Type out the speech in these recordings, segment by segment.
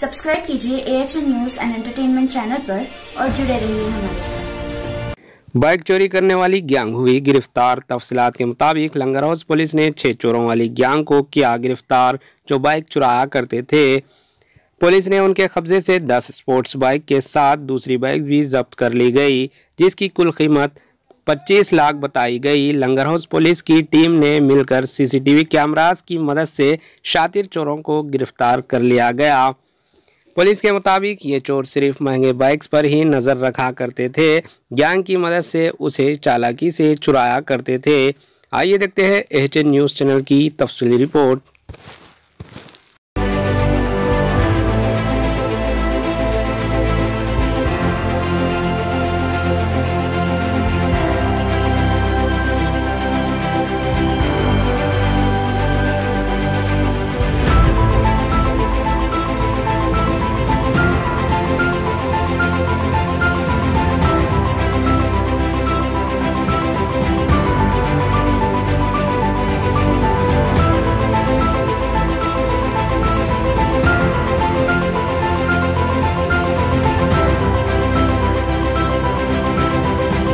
Subscribe कीजिए AHN news and entertainment channel पर और जुड़े रहिए हमारे साथ। बाइक चोरी करने वाली गैंग हुई गिरफ्तार। तफसीलात के मुताबिक लंगर हाउस पुलिस ने 6 चोरों वाली गैंग को किया गिरफ्तार, जो बाइक चुराया करते थे। पुलिस ने उनके कब्जे से 10 स्पोर्ट्स बाइक के साथ दूसरी बाइक भी जब्त कर ली गई, जिसकी कुल कीमत 25 लाख बताई गई। लंगर हाउस पुलिस की टीम ने मिलकर CCTV कैमरास की मदद से शातिर चोरों को गिरफ्तार कर लिया गया। पुलिस के मुताबिक ये चोर सिर्फ महंगे बाइक्स पर ही नज़र रखा करते थे, गैंग की मदद से उसे चालाकी से चुराया करते थे। आइए देखते हैं AHN न्यूज़ चैनल की तफसीली रिपोर्ट।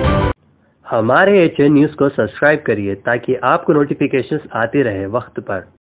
हमारे AHN न्यूज़ को सब्सक्राइब करिए ताकि आपको नोटिफिकेशंस आते रहे वक्त पर।